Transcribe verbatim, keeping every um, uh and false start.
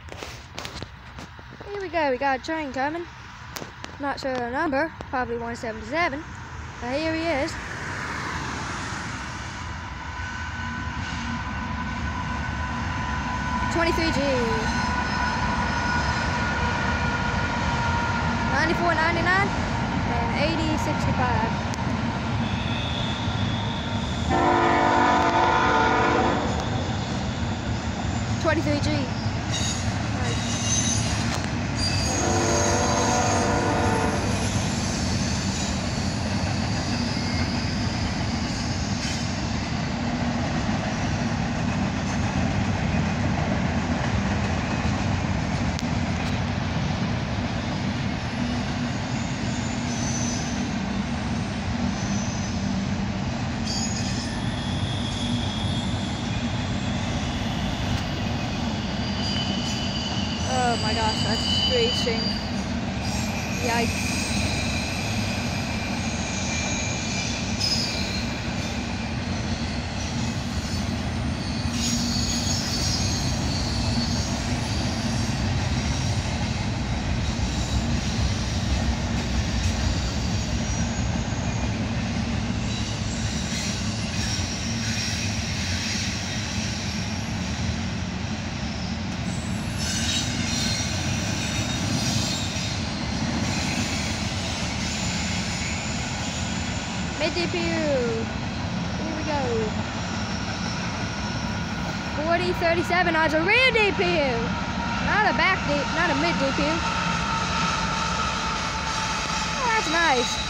Here we go, we got a train coming. Not sure the number, probably one seventy-seven. But here he is. twenty-three G. ninety-four ninety-nine and eighty sixty-five. twenty-three G. Oh my gosh, that's screeching. Yikes. Mid D P U. Here we go. forty thirty-seven on a rear D P U. Not a back D, not a mid D P U. Oh, that's nice.